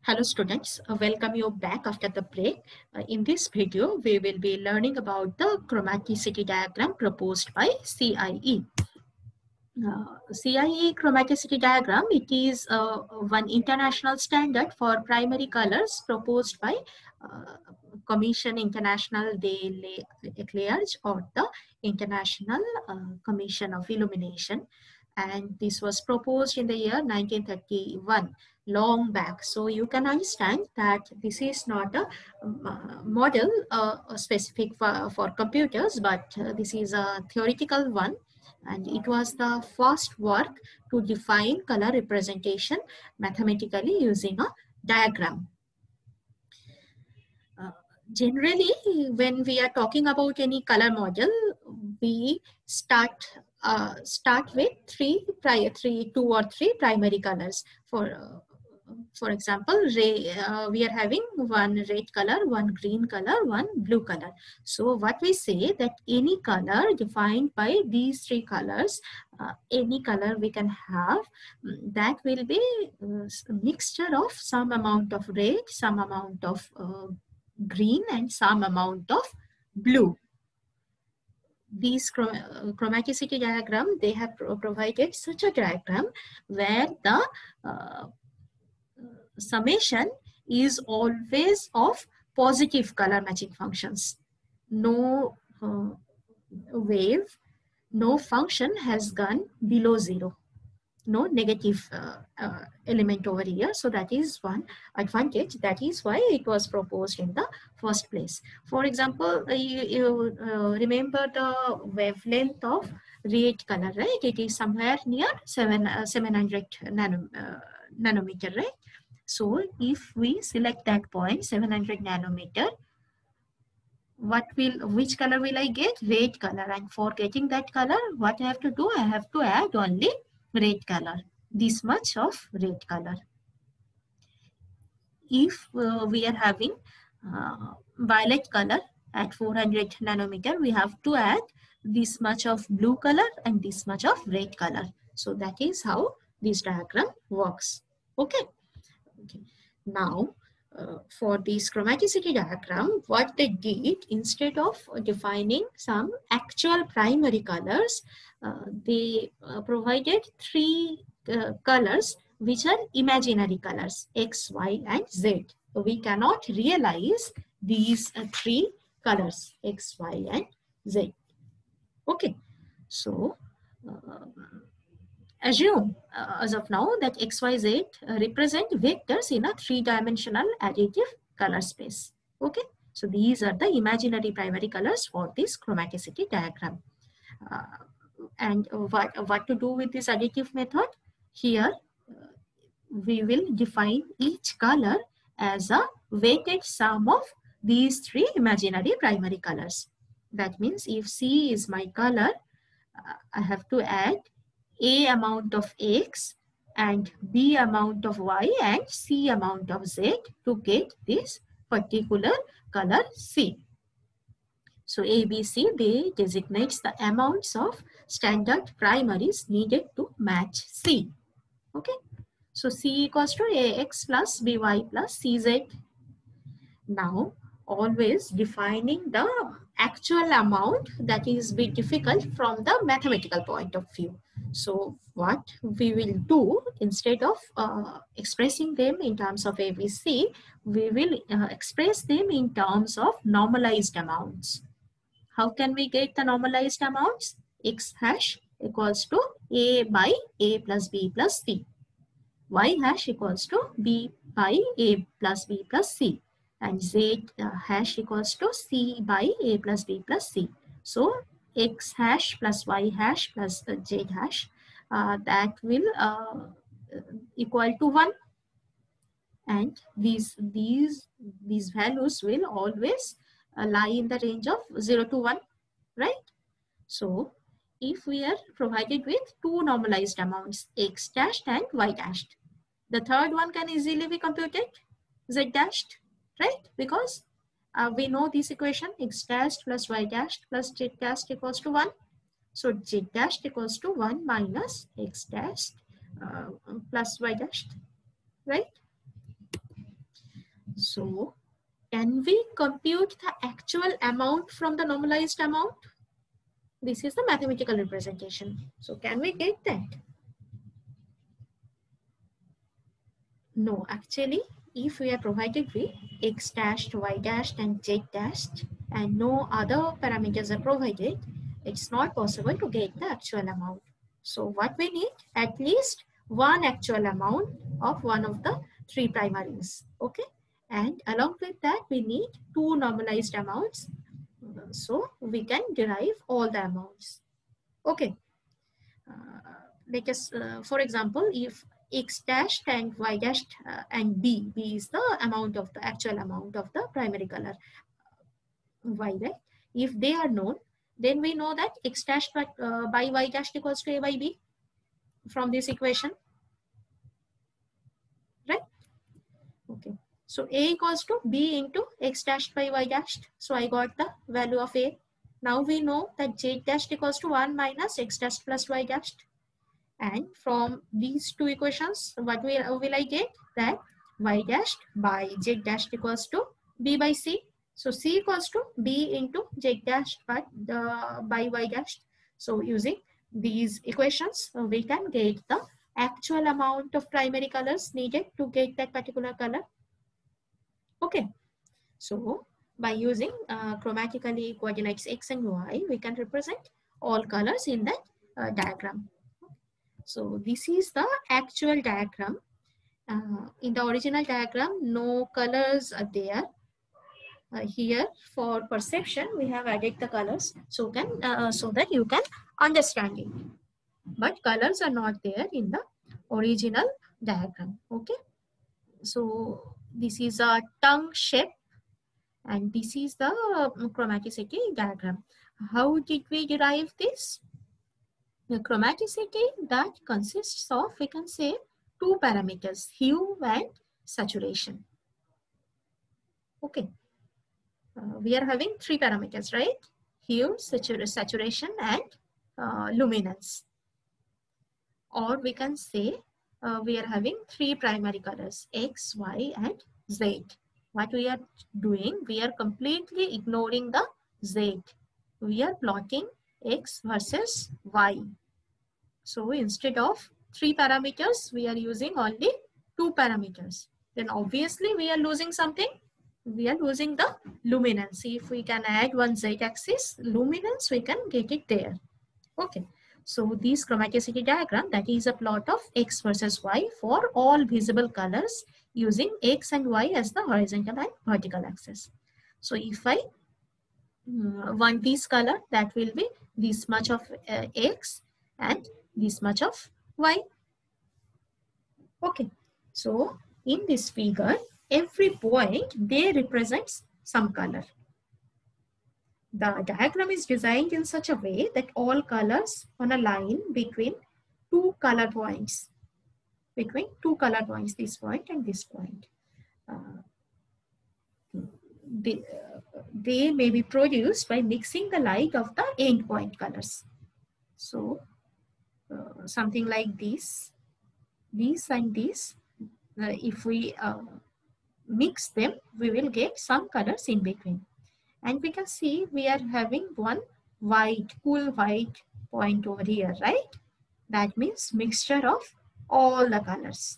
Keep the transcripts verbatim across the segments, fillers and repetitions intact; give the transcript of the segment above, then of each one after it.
Hello students, uh, welcome you back after the break. Uh, in this video, we will be learning about the chromaticity diagram proposed by C I E. Uh, C I E chromaticity diagram, it is uh, one international standard for primary colors proposed by uh, Commission International des Éclairages or the International uh, Commission of Illumination. And this was proposed in the year nineteen thirty-one, long back. So you can understand that this is not a uh, model uh, specific for, for computers, but uh, this is a theoretical one. And it was the first work to define color representation mathematically using a diagram. Uh, generally, when we are talking about any color model, we start uh, start with three prior three two or three primary colors. For uh, for example, ray, uh, we are having one red color, one green color, one blue color. So what we say that any color defined by these three colors, uh, any color we can have, that will be uh, a mixture of some amount of red, some amount of uh, green and some amount of blue. These chromaticity diagram, they have pro provided such a diagram where the uh, summation is always of positive color matching functions. No uh, wave, no function has gone below zero. No negative uh, uh, element over here. So that is one advantage. That is why it was proposed in the first place. For example, uh, you, you uh, remember the wavelength of red color, right? It is somewhere near seven, uh, seven hundred nano, uh, nanometer, right? So if we select that point, seven hundred nanometer, what will, which color will I get? Red color. And for getting that color, what I have to do? I have to add only red color, this much of red color. If uh, we are having uh, violet color at four hundred nanometer, we have to add this much of blue color and this much of red color. So that is how this diagram works. Okay. Okay. Now, uh, for this chromaticity diagram, what they did, instead of defining some actual primary colors, uh, they uh, provided three uh, colors which are imaginary colors, X, Y, and Z. So we cannot realize these uh, three colors, X, Y, and Z. Okay. So, uh, assume uh, as of now that X Y Z uh, represent vectors in a three-dimensional additive color space. Okay, so these are the imaginary primary colors for this chromaticity diagram. Uh, and what, what to do with this additive method? Here, uh, we will define each color as a weighted sum of these three imaginary primary colors. That means if C is my color, uh, I have to add A amount of X and B amount of Y and C amount of Z to get this particular color C. So A, B, C, they designates the amounts of standard primaries needed to match C. Okay. So C equals to A X plus B Y plus C Z. Now, always defining the actual amount, that is bit difficult from the mathematical point of view. So what we will do, instead of uh, expressing them in terms of A B C, we will uh, express them in terms of normalized amounts. How can we get the normalized amounts? X hash equals to A by A plus B plus C. Y hash equals to B by A plus B plus C. And Z uh, hash equals to C by A plus B plus C. So X hash plus Y hash plus uh, Z hash, uh, that will uh, equal to one. And these, these, these values will always uh, lie in the range of zero to one, right? So if we are provided with two normalized amounts, X dashed and Y dashed, the third one can easily be computed, Z dashed, right? Because uh, we know this equation, X dashed plus Y dashed plus Z dashed equals to one. So Z dashed equals to one minus X dashed uh, plus Y dashed, right? So can we compute the actual amount from the normalized amount? This is the mathematical representation. So can we get that? No, actually, if we are provided with x dashed, y dashed and z dashed and no other parameters are provided, it's not possible to get the actual amount. So what we need? At least one actual amount of one of the three primaries. Okay. And along with that, we need two normalized amounts. So we can derive all the amounts. Okay. Uh, let us, uh, for example, if x dashed and y dashed uh, and b, b is the amount of the actual amount of the primary color y, right? If they are known, then we know that x dashed by, uh, by y dashed equals to a by b from this equation, right? Okay. So a equals to b into x dashed by y dashed. So I got the value of a. Now we know that z dashed equals to one minus x dashed plus y dashed. And from these two equations, what will, will I get? That y dashed by z dashed equals to b by c. So c equals to b into z dashed by, the, by y dashed. So using these equations, we can get the actual amount of primary colors needed to get that particular color. Okay. So by using uh, chromatically coordinates x and y, we can represent all colors in that uh, diagram. So this is the actual diagram. Uh, in the original diagram, no colors are there. Uh, here for perception, we have added the colors so can uh, so that you can understand it. But colors are not there in the original diagram. Okay. So this is a tongue shape, and this is the chromaticity diagram. How did we derive this? The chromaticity that consists of, we can say, two parameters, hue and saturation. Okay. Uh, we are having three parameters, right? Hue, satur saturation, and uh, luminance. Or we can say uh, we are having three primary colors, X, Y, and Z. What we are doing, we are completely ignoring the Z. We are plotting X versus Y. So instead of three parameters, we are using only two parameters. Then obviously we are losing something. We are losing the luminance. If we can add one z-axis luminance, we can get it there. Okay. So this chromaticity diagram, that is a plot of X versus Y for all visible colors using X and Y as the horizontal and vertical axis. So if I uh, want this color, that will be this much of uh, X and this much of Y. Okay. So in this figure, every point they represents some color. The diagram is designed in such a way that all colors on a line between two color points, between two color points, this point and this point, uh, they, uh, they may be produced by mixing the light of the end point colors. So uh, something like this, this and this, uh, if we uh, mix them, we will get some colors in between. And we can see we are having one white, cool white point over here, right? That means mixture of all the colors.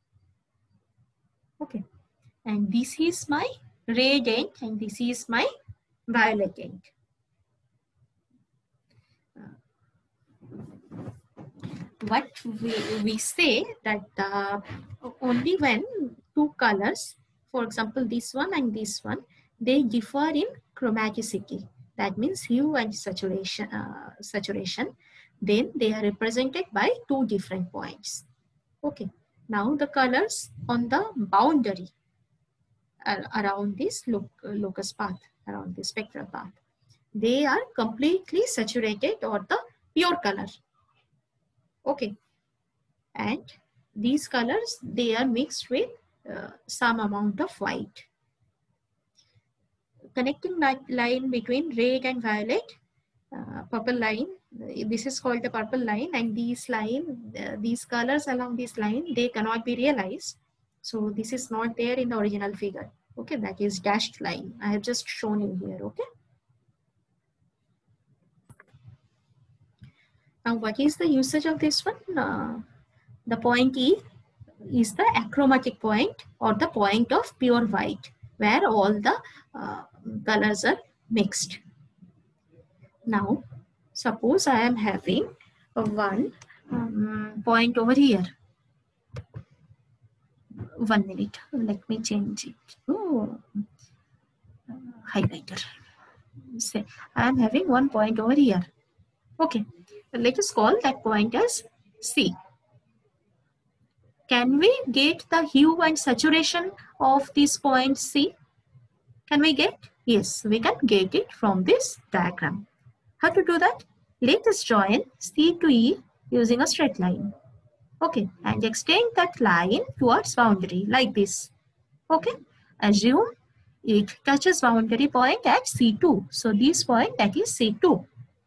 Okay. And this is my red end and this is my violet end. What we, we say that uh, only when two colors, for example, this one and this one, they differ in chromaticity. That means hue and saturation, uh, saturation. Then they are represented by two different points. Okay. Now the colors on the boundary uh, around this lo locus path, around the spectral path, they are completely saturated or the pure color. Okay. And these colors, they are mixed with uh, some amount of white. Connecting that line between red and violet, uh, purple line, this is called the purple line, and these line, uh, these colors along this line, they cannot be realized. So this is not there in the original figure. Okay, that is dashed line. I have just shown you here. Okay. Now, what is the usage of this one? Uh, the point E is the achromatic point, or the point of pure white, where all the uh, colors are mixed. Now, suppose I am having a one um, point over here. One minute. Let me change it to uh, highlighter. Say I am having one point over here. Okay. Let us call that point as C. Can we get the hue and saturation of this point C? Can we get? Yes, we can get it from this diagram. How to do that? Let us join C to E using a straight line. Okay, and extend that line towards boundary like this. Okay, assume it touches boundary point at C two. So this point, that is C two.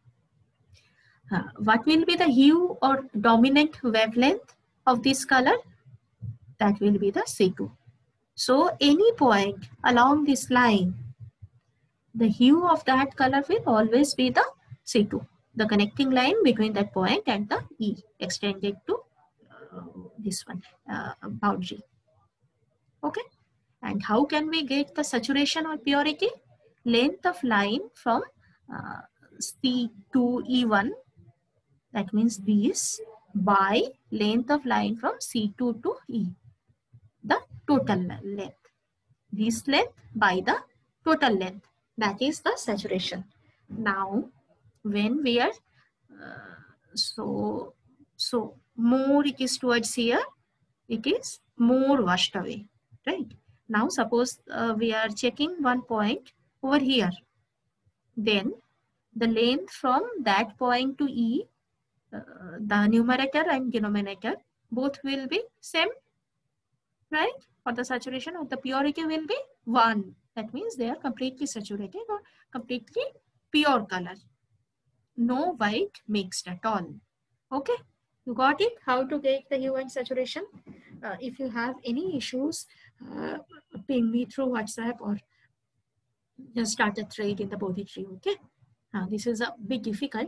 Uh, what will be the hue or dominant wavelength of this color? That will be the C two. So any point along this line, the hue of that color will always be the C two, the connecting line between that point and the E extended to uh, this one, uh, boundary. Okay. And how can we get the saturation or purity? Length of line from uh, C to E one, that means this, by length of line from C two to E, the total length. This length by the total length, that is the saturation. Now, when we are, uh, so, so more it is towards here, it is more washed away, right? Now, suppose uh, we are checking one point over here. Then the length from that point to E, uh, the numerator and denominator, both will be same, right? For the saturation or the purity will be one. That means they are completely saturated or completely pure color. No white mixed at all. Okay, you got it? How to get the hue and saturation? Uh, if you have any issues, uh, ping me through WhatsApp or just start a thread in the Bodhi tree. Okay, uh, this is a bit difficult,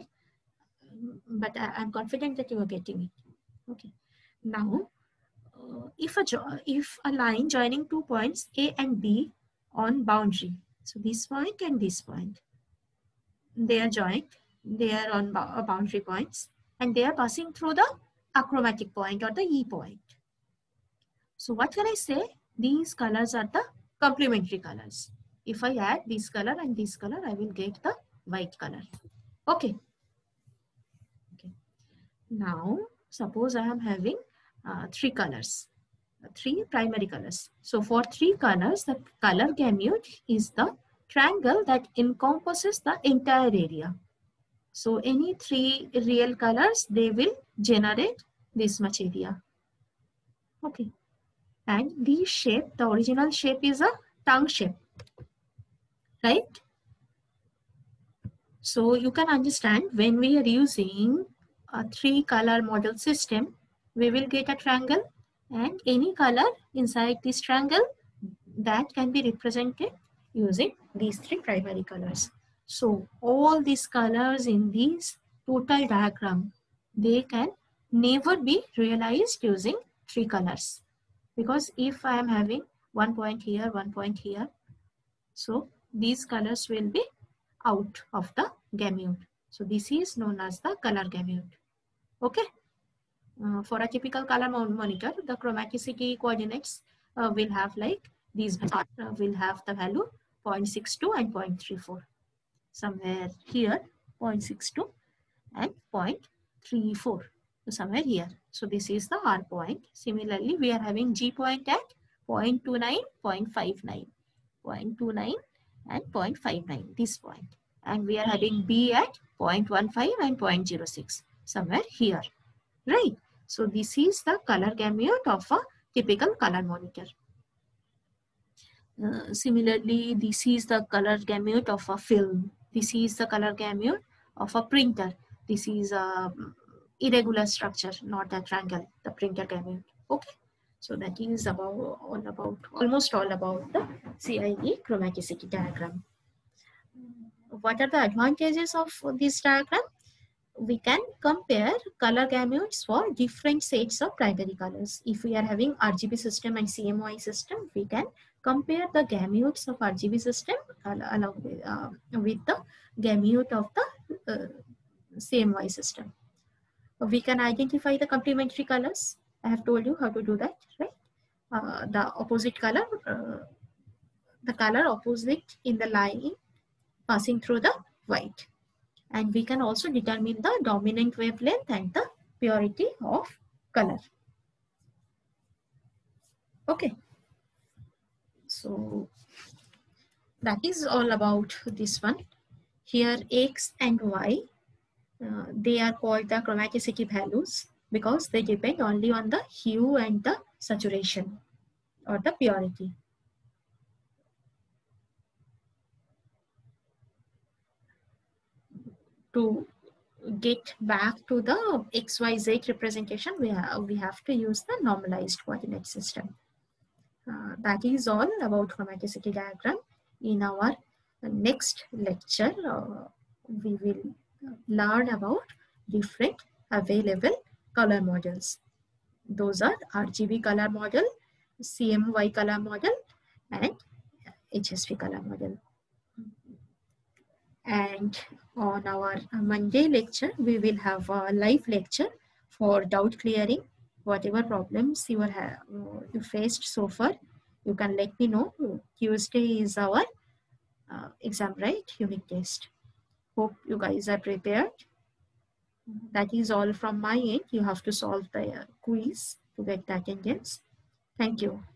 but I, I'm confident that you are getting it. Okay, now uh, if a if a line joining two points A and B on boundary, so this point and this point, they are joined, they are on boundary points, and they are passing through the achromatic point or the E point. So what can I say? These colors are the complementary colors. If I add this color and this color, I will get the white color. Okay. Okay. Now, suppose I am having uh, three colors, uh, three primary colors. So for three colors, the color gamut is the triangle that encompasses the entire area. So any three real colors, they will generate this much area. Okay. And this shape, the original shape is a tongue shape, right? So you can understand when we are using a three color model system, we will get a triangle, and any color inside this triangle that can be represented using these three primary colors. So all these colors in this total diagram, they can never be realized using three colors. Because if I am having one point here, one point here, so these colors will be out of the gamut. So this is known as the color gamut. Okay. Uh, for a typical color monitor, the chromaticity coordinates uh, will have like these, uh, will have the value zero point six two and zero point three four. Somewhere here, zero point six two and zero point three four. So somewhere here. So this is the R point. Similarly, we are having G point at zero point two nine, zero point five nine, zero point two nine and zero point five nine, this point. And we are having B at zero point one five and zero point zero six, somewhere here, right? So this is the color gamut of a typical color monitor. Uh, similarly, this is the color gamut of a film. This is the color gamut of a printer. This is a irregular structure, not a triangle, the printer gamut. Okay. So that is about all about almost all about the C I D chromaticity diagram. What are the advantages of this diagram? We can compare color gamuts for different sets of primary colors. If we are having R G B system and C M Y system, we can compare the gamuts of R G B system along with, uh, with the gamut of the uh, C M Y system. We can identify the complementary colors. I have told you how to do that, right? Uh, the opposite color, uh, the color opposite in the line passing through the white. And we can also determine the dominant wavelength and the purity of color. Okay. So that is all about this one. Here X and Y, uh, they are called the chromaticity values because they depend only on the hue and the saturation or the purity. To get back to the X Y Z representation, we have, we have to use the normalized coordinate system. Uh, that is all about chromaticity diagram. In our next lecture, uh, we will learn about different available color models. Those are R G B color model, C M Y color model, and H S V color model. And on our Monday lecture, we will have a live lecture for doubt clearing. Whatever problems you have you faced so far, you can let me know. Tuesday is our uh, exam, right? Unit test. Hope you guys are prepared. That is all from my end. You have to solve the uh, quiz to get the attendance. Thank you.